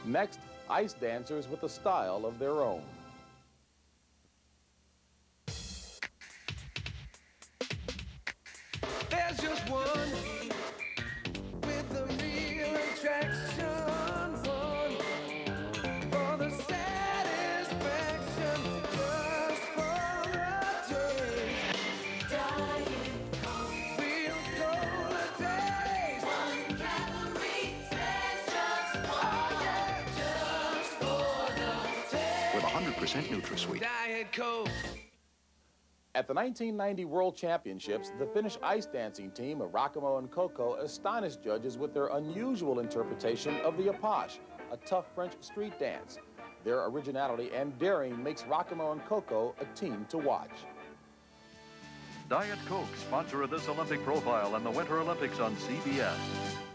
Next, ice dancers with a style of their own. There's just one with the real attraction, one for the satisfaction, just for the taste. Diet Coke, real cola taste. 1 calorie, there's just one, just for the taste. With 100% Nutrasweet. Diet Coke. At the 1990 World Championships, the Finnish ice dancing team of Rackamo and Coco astonished judges with their unusual interpretation of the apache, a tough French street dance. Their originality and daring makes Rackamo and Coco a team to watch. Diet Coke, sponsor of this Olympic profile and the Winter Olympics on CBS.